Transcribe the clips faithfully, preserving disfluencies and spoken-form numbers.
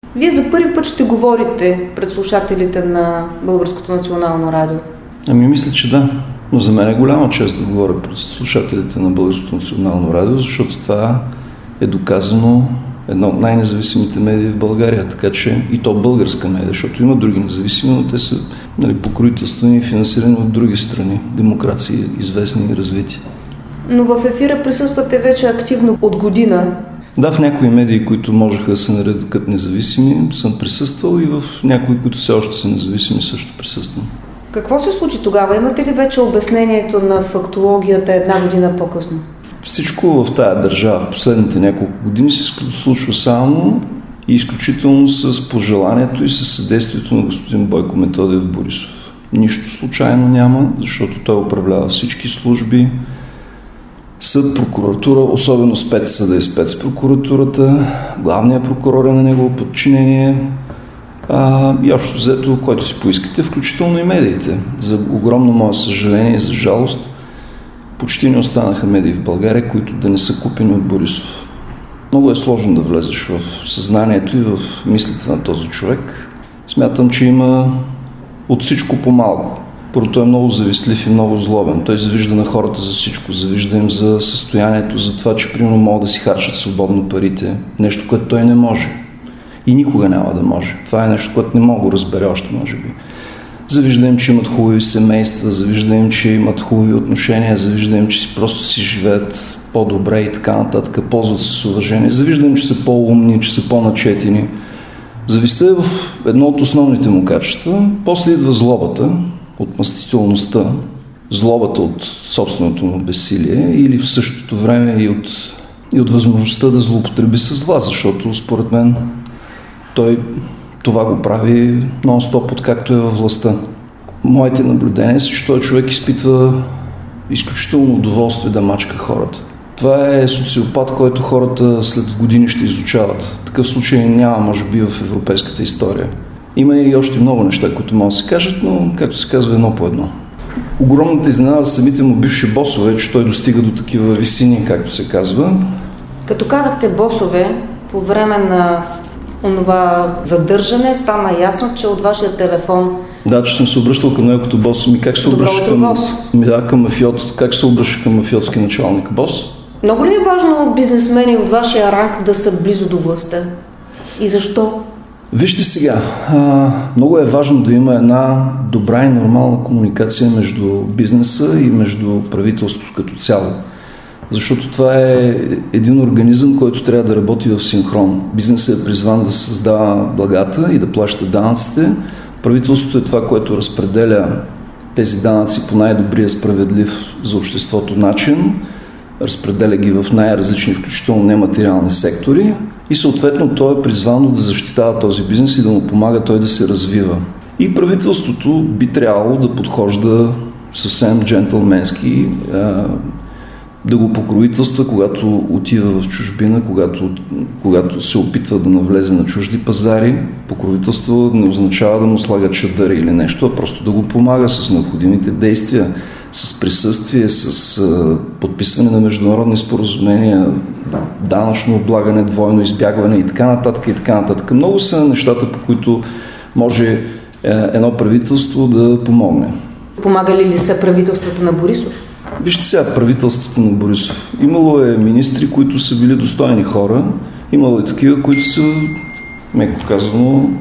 Вие за първи път ще говорите пред слушателите на Българското национално радио. Ами мисля, че да. Но за мен е голяма чест да говоря пред слушателите на Българското национално радио, защото това е доказано едно от най-независимите медии в България, така че и то българска медия, защото има други независими, но те са, нали, покровителствани и финансирани от други страни, демокрации, известни и развити. Но в ефира присъствате вече активно от година. Да, в някои медии, които можеха да се наредят като независими, съм присъствал и в някои, които все още са независими, също присъствам. Какво се случи тогава? Имате ли вече обяснението на фактологията една година по-късно? Всичко в тая държава в последните няколко години се случва само и изключително с пожеланието и с съдействието на господин Бойко Методиев Борисов. Нищо случайно няма, защото той управлява всички служби, съд, прокуратура, особено спецсъда и спецпрокуратурата, главният прокурор е на негово подчинение а, и общо взето, който си поискате, включително и медиите. За огромно мое съжаление и за жалост, почти не останаха медии в България, които да не са купени от Борисов. Много е сложно да влезеш в съзнанието и в мислите на този човек. Смятам, че има от всичко по-малко. Първо, той е много завистлив и много злобен. Той завижда на хората за всичко. Завижда им за състоянието, за това, че примерно могат да си харчат свободно парите. Нещо, което той не може. И никога няма да може. Това е нещо, което не мога да разбере още, може би. Завижда им, че имат хубави семейства, завижда им, че имат хубави отношения, завижда им, че си просто си живеят по-добре и така нататък, ползват се с уважение. Завижда им, че са по-умни, че са по-начетени. Завистта е в едно от основните му качества. После идва злобата, отмъстителността, злобата от собственото му безсилие или в същото време и от, и от възможността да злоупотреби с зла, защото според мен той това го прави нон-стоп, откакто е във властта. Моите наблюдения са, че този човек изпитва изключително удоволствие да мачка хората. Това е социопат, който хората след години ще изучават. Такъв случай няма, може би, в европейската история. Има и още много неща, които могат да се кажат, но, както се казва, едно по едно. Огромната изненада за самите му бивши босове, че той достига до такива висини, както се казва. Като казахте босове, по време на онова задържане стана ясно, че от вашия телефон... Да, че съм се обръщал към него като бос. Ми как се обръща към... Ми, да, към мафиот. Как се обръща към мафиотски началник? Бос? Много ли е важно бизнесмени от вашия ранг да са близо до властта? И защо? Вижте сега, а, много е важно да има една добра и нормална комуникация между бизнеса и между правителството като цяло. Защото това е един организъм, който трябва да работи в синхрон. Бизнесът е призван да създава благата и да плаща данъците. Правителството е това, което разпределя тези данъци по най-добрия, справедлив за обществото начин, разпределя ги в най-различни, включително нематериални сектори и съответно той е призвано да защитава този бизнес и да му помага той да се развива. И правителството би трябвало да подхожда съвсем джентълменски, да го покровителства, когато отива в чужбина, когато, когато се опитва да навлезе на чужди пазари. Покровителство не означава да му слага чадър или нещо, а просто да го помага с необходимите действия, с присъствие, с а, подписване на международни споразумения, данъчно облагане, двойно избягване и така нататък и така нататък. Много са нещата, по които може е, едно правителство да помогне. Помагали ли са правителствата на Борисов? Вижте сега, правителствата на Борисов. Имало е министри, които са били достойни хора, имало е такива, които са, меко казано,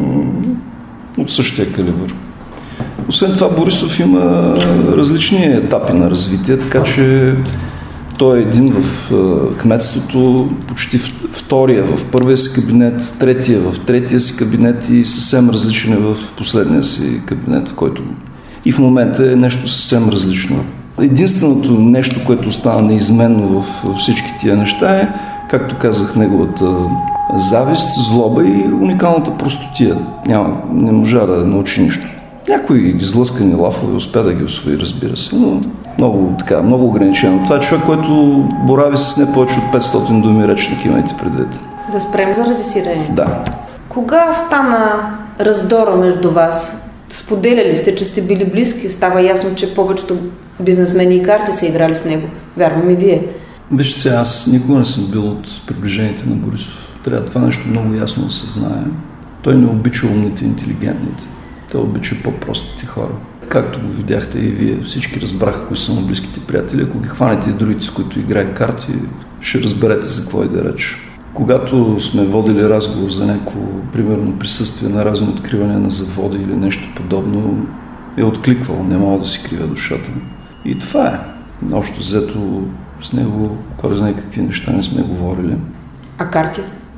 от същия калибър. Освен това, Борисов има различни етапи на развитие, така че той е един в кметството, почти втория в първия си кабинет, третия в третия си кабинет и съвсем различен е в последния си кабинет, в който и в момента е нещо съвсем различно. Единственото нещо, което остава неизменно в всички тия неща е, както казах, неговата завист, злоба и уникалната простотия. Няма, не можа да научи нищо. Някои излъскани лафове успя да ги усвои, разбира се, но много, така, много ограничено. Това е човек, който борави с не повече от петстотин думи речник, имайте предвид. Да спрем заради сирени? Да. Кога стана раздора между вас? Споделяли сте, че сте били близки? Става ясно, че повечето бизнесмени и карти са играли с него. Вярвам и вие. Вижте сега, аз никога не съм бил от приближените на Борисов. Трябва това нещо много ясно да се знае. Той не обича умните и интелигентните. Той обича по-простите хора. Както го видяхте и вие, всички разбраха кои са му близките приятели. Ако ги хванете и другите, с които играе карти, ще разберете за какво и да реч. Когато сме водили разговор за някакво, примерно, присъствие на разно откриване на заводи или нещо подобно, е откликвал, не мога да си кривя душата. И това е. Общо взето с него, кой знае какви неща не сме говорили. А карти?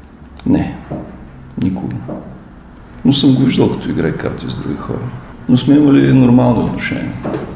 Не, никога. Но съм го виждал, като играе карти с други хора. Но сме имали нормални отношения.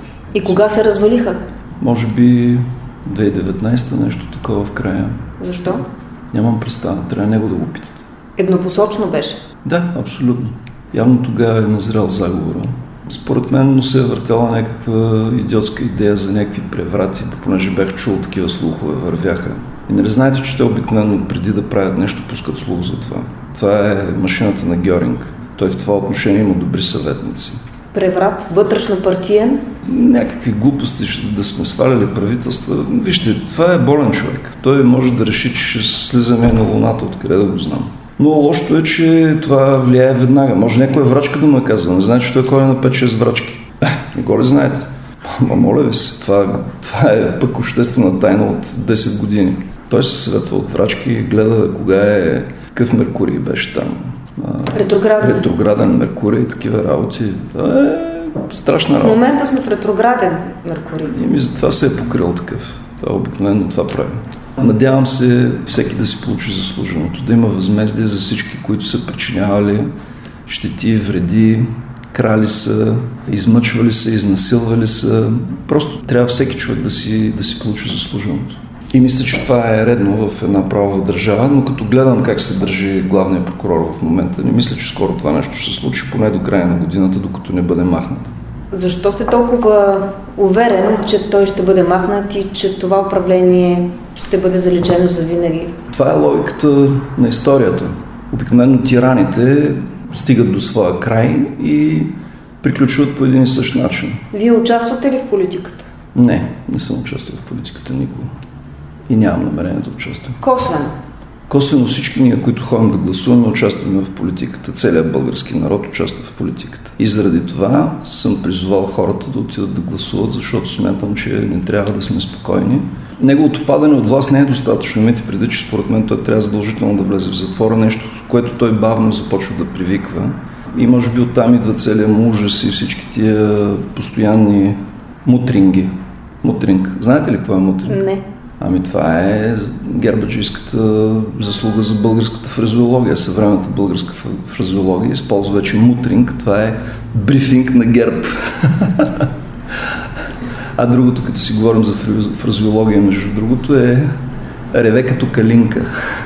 И кога се развалиха? Може би две хиляди и деветнадесета, нещо такова в края. Защо? Нямам представа, трябва него да го питате. Еднопосочно беше? Да, абсолютно. Явно тогава е назрял заговора. Според мен му се е въртяла някаква идиотска идея за някакви преврати, понеже бях чул такива слухове, вървяха. И нали знаете, че те обикновено преди да правят нещо, пускат слух за това. Това е машината на Гьоринг. Той в това отношение има добри съветници. Преврат, вътрешно партиен? Някакви глупости да сме сваляли правителства. Вижте, това е болен човек. Той може да реши, че ще слизаме на луната, откъде да го знам. Но лошото е, че това влияе веднага. Може някоя врачка да му казва. Не знае, че той ходи на пет-шест врачки. Не го ли знаете? Ма моля ви се, това, това е пък обществена тайна от десет години. Той се съветва от врачки и гледа кога е, какъв Меркурий беше там. Ретрограден. Ретрограден Меркурий и такива работи. Това е страшна работа. В момента сме в ретрограден Меркурий. И ми затова се е покрил такъв. Това обикновено това прави. Надявам се всеки да си получи заслуженото, да има възмездие за всички, които са причинявали щети, вреди, крали са, измъчвали са, изнасилвали са. Просто трябва всеки човек да си, да си получи заслуженото. И мисля, че това е редно в една правова държава, но като гледам как се държи главният прокурор в момента, не мисля, че скоро това нещо ще се случи, поне до края на годината, докато не бъде махнат. Защо сте толкова уверен, че той ще бъде махнат и че това управление ще бъде заличено за винаги? Това е логиката на историята. Обикновено тираните стигат до своя край и приключват по един и същ начин. Вие участвате ли в политиката? Не, не съм участвал в политиката никога. И нямам намерение да участвам. Косвено? Косвено всички ние, които ходим да гласуваме, участваме в политиката. Целият български народ участва в политиката. И заради това съм призовал хората да отидат да гласуват, защото смятам, че не трябва да сме спокойни. Неговото падане от власт не е достатъчно. Имайте преди, че според мен той трябва задължително да влезе в затвора, нещо, което той бавно започва да привиква. И може би оттам идва целият му ужас и всички тия постоянни мутринги. Мутринг. Знаете ли какво е мутринг? Не. Ами това е гербаджийската заслуга за българската фразеология. Съвременната българска фразеология използва вече мутринг. Това е брифинг на герб. А другото, като си говорим за фразеология, между другото, е реве като калинка.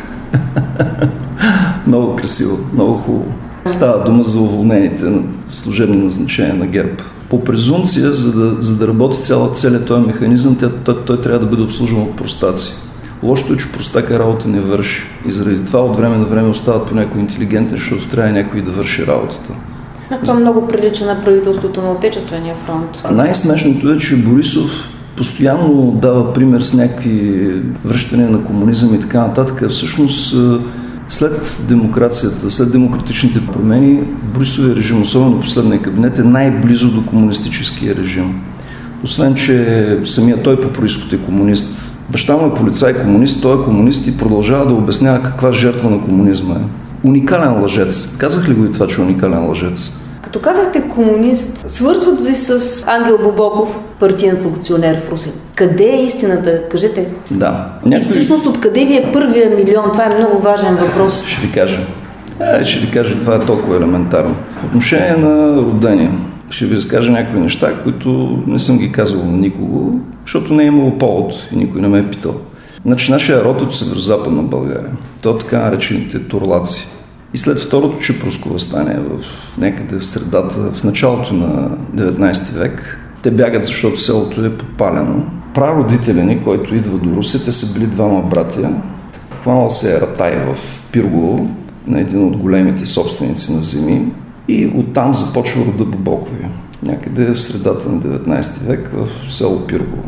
Много красиво, много хубаво. Става дума за уволнените на служебни назначения на герб. По презумпция, за да, за да работи цяла, целият този механизъм, той, той, той трябва да бъде обслужван от простаци. Лошото е, че простака работа не върши. И заради това от време на време остават по някой интелигентен, защото трябва някой да върши работата. Това много прилича на правителството на Отечествения фронт. Най-смешното е, че Борисов постоянно дава пример с някакви връщания на комунизъм и така нататък. Всъщност, след демокрацията, след демократичните промени, Борисовия режим, особено последния кабинет, е най-близо до комунистическия режим. Освен, че самия той по произход е комунист. Баща му е полицай комунист, той е комунист и продължава да обяснява каква жертва на комунизма е. Уникален лъжец. Казах ли го и това, че е уникален лъжец? Като казахте комунист, свързват ви с Ангел Бобоков, партиен функционер в Русе. Къде е истината? Кажете. Да. Някой... И всъщност откъде ви е първия милион? Това е много важен въпрос. Ще ви кажа. Е, ще ви кажа, това е толкова елементарно. По отношение на родения, ще ви разкажа някои неща, които не съм ги казвал на никого, защото не е имало повод и никой не ме е питал. Значи, нашия род от северо-западна България, то така наречените турлаци. И след второто чипруско въстание, в някъде в средата, в началото на деветнадесети век, те бягат, защото селото е подпалено. Прародителя ни, който идва до Русе, те са били двама братия. Хванал се е Ратай в Пиргово, на един от големите собственици на земи, и оттам започва рода Бобокови. Някъде в средата на деветнадесети век в село Пиргово.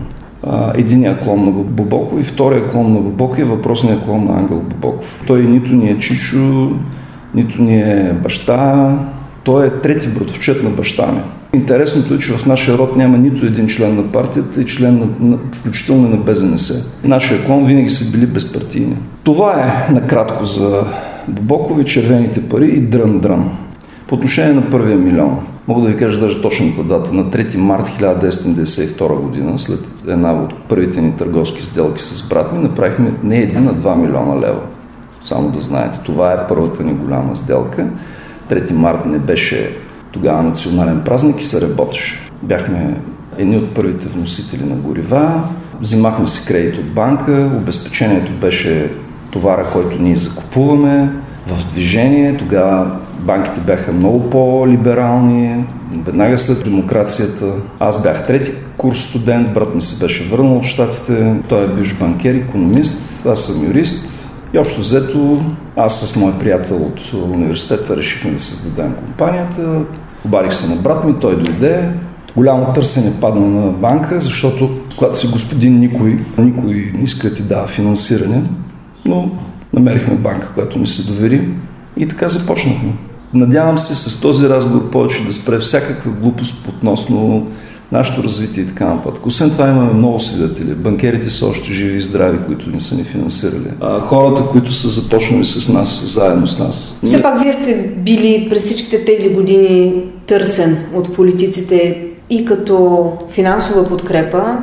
единия клон на Бобоков и втория клон на Бобоков е въпросния клон на Ангел Бобоков. Той нито ни е чичо, нито ни е баща, той е трети братовчет на баща ми. Интересното е, че в нашия род няма нито един член на партията и член на, на, включително на Б З Н С. Нашия клон винаги са били безпартийни. Това е накратко за Бобокови, червените пари и дрън-дрън. По отношение на първия милион, мога да ви кажа даже точната дата. На трети март хиляда деветстотин деветдесет и втора година, след една от първите ни търговски сделки с брат ми, направихме не един, а два милиона лева. Само да знаете, това е първата ни голяма сделка. трети март не беше тогава национален празник и се работеше. Бяхме едни от първите вносители на горива, взимахме си кредит от банка, обезпечението беше товара, който ние закупуваме в движение. Тогава банките бяха много по-либерални. Веднага след демокрацията аз бях трети курс студент, брат ми се беше върнал от щатите, той е бивш банкер, икономист, аз съм юрист. И общо взето, аз с мой приятел от университета решихме да създадем компанията. Обадих се на брат ми, той дойде. Голямо търсене падна на банка, защото когато си господин никой, никой не иска да ти дава финансиране, но намерихме банка, която ми се довери и така започнахме. Надявам се с този разговор повече да спре всякаква глупост относно нашето развитие и така нататък. Освен това имаме много свидетели. Банкерите са още живи и здрави, които ни са ни финансирали. А хората, които са започнали с нас, заедно с нас. Все пак вие сте били през всичките тези години търсен от политиците и като финансова подкрепа,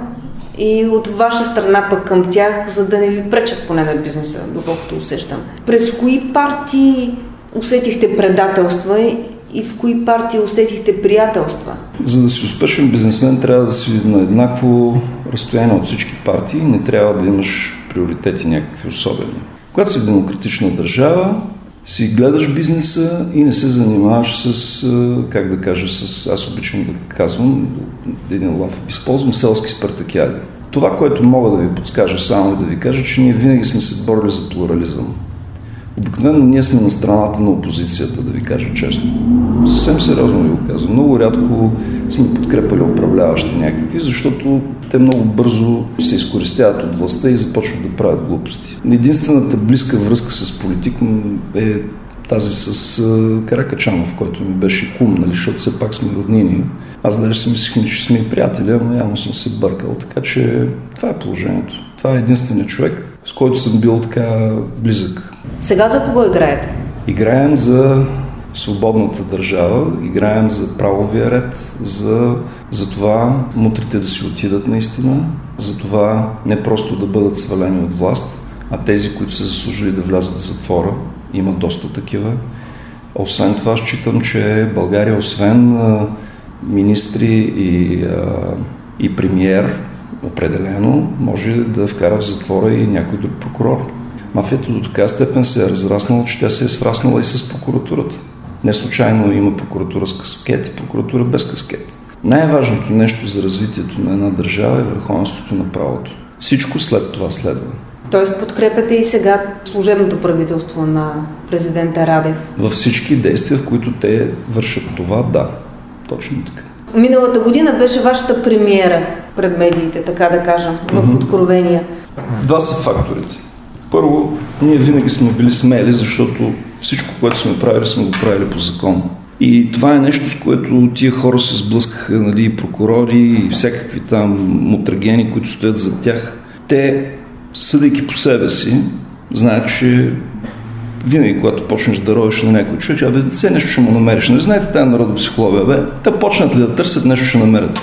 и от ваша страна пък към тях, за да не ви пречат поне на бизнеса, доколкото усещам. През кои партии усетихте предателства и в кои партии усетихте приятелства? За да си успешен бизнесмен трябва да си на еднакво разстояние от всички партии, не трябва да имаш приоритети някакви особени. Когато си в демократична държава, си гледаш бизнеса и не се занимаваш с, как да кажа, с, аз обичам да казвам, един лав използвам селски спартакиади. Това, което мога да ви подскажа само да ви кажа, че ние винаги сме се борили за плурализъм. Обикновено ние сме на страната на опозицията, да ви кажа честно. Съвсем сериозно ви го казвам. Много рядко сме подкрепали управляващи някакви, защото те много бързо се изкористяват от властта и започват да правят глупости. Единствената близка връзка с политик е тази с Каракачанов, който ми беше кум, нали, защото все пак сме роднини. Аз даже си мислих, че сме и приятели, ама явно съм се бъркал. Така че това е положението. Това е единственият човек, с който съм бил така близък. Сега за кого играете? Играем за свободната държава, играем за правовия ред, за, за това мутрите да си отидат наистина, за това не просто да бъдат свалени от власт, а тези, които са заслужили да влязат в затвора, има доста такива. Освен това, считам, че България, освен а, министри и, а, и премиер, определено, може да вкара в затвора и някой друг прокурор. Мафията до така степен се е разраснала, че тя се е сраснала и с прокуратурата. Не случайно има прокуратура с каскет и прокуратура без каскет. Най-важното нещо за развитието на една държава е върховенството на правото. Всичко след това следва. Тоест подкрепяте и сега служебното правителство на президента Радев? Във всички действия, в които те вършат това, да. Точно така. Миналата година беше вашата премиера пред медиите, така да кажем, в mm-hmm. Откровения. Два са факторите. Първо, ние винаги сме били смели, защото всичко, което сме правили, сме го правили по закон. И това е нещо, с което тия хора се сблъскаха, нали, и прокурори, и всякакви там мутрагени, които стоят зад тях. Те, съдейки по себе си, знаят, че винаги, когато почнеш да ровиш на някой човек, абе, все нещо ще му намериш. Не знаете тази народопсихология, бе, те почнат ли да търсят, нещо ще намерят.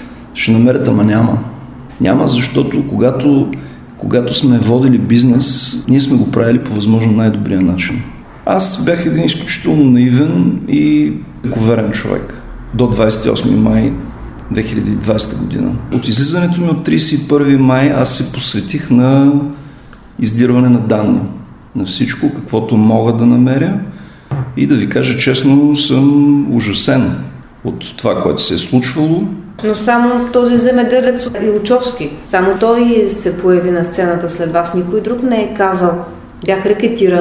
Ще намерят, ама няма. Няма, защото когато, когато сме водили бизнес, ние сме го правили по възможно най-добрия начин. Аз бях един изключително наивен и лековерен човек до двадесет и осми май две хиляди и двадесета година. От излизането ми от тридесет и първи май аз се посветих на издирване на данни. На всичко, каквото мога да намеря, и да ви кажа честно, съм ужасен от това, което се е случвало. Но само този земеделец Илчовски, само той се появи на сцената след вас, никой друг не е казал. Бях рекетиран,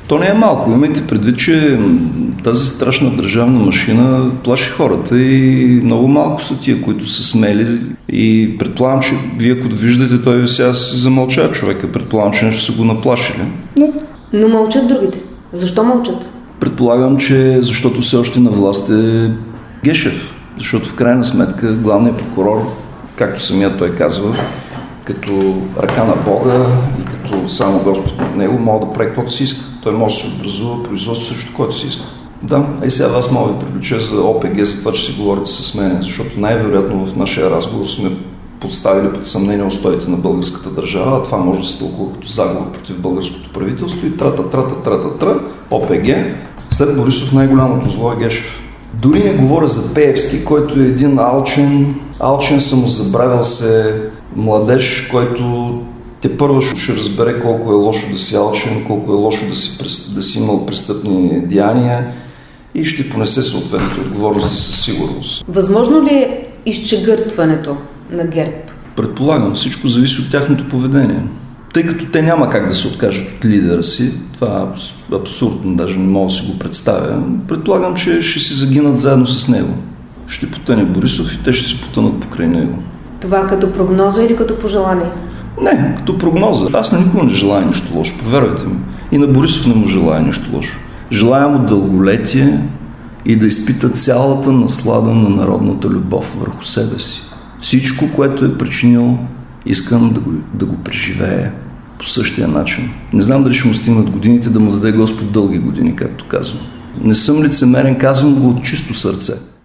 То не е малко. Имайте предвид, че тази страшна държавна машина плаши хората и много малко са тия, които са смели. И предполагам, че вие ако виждате, той сега си замълчава човека. Предполагам, че нещо са го наплашили. Но, Но мълчат другите. Защо мълчат? Предполагам, че защото все още на власт е Гешев. Защото в крайна сметка главният прокурор, както самият той казва, като ръка на Бога и като само Господ над него, може да прави каквото си иска. Той може да се образува производство срещу което си иска. Да, и сега вас мога да ви привлеча за ОПГ, за това, че си говорите с мен, защото най-вероятно в нашия разговор сме подставили под съмнение устоите на българската държава, а това може да се тълкува като заговор против българското правителство и трата, трата, трата, трата, ОПГ. След Борисов най-голямото зло е Гешев. Дори не говоря за Пеевски, който е един алчен, алчен самозабравил се младеж, който те първо ще разбере колко е лошо да си алчен, колко е лошо да си, да си имал престъпни деяния и ще понесе съответните отговорности със сигурност. Възможно ли е изчегъртването на ГЕРБ? Предполагам, всичко зависи от тяхното поведение. Тъй като те няма как да се откажат от лидера си, това е абсурдно, даже не мога да си го представя, предполагам, че ще си загинат заедно с него. Ще потъне Борисов и те ще се потънат покрай него. Това като прогноза или като пожелание? Не, като прогноза. Аз на никога не желая нищо лошо, повярвайте ми. И на Борисов не му желая нищо лошо. Желая му дълголетие и да изпита цялата наслада на народната любов върху себе си. Всичко, което е причинил, искам да го, да го преживее по същия начин. Не знам дали ще му стигнат годините, да му даде Господ дълги години, както казвам. Не съм лицемерен, казвам го от чисто сърце.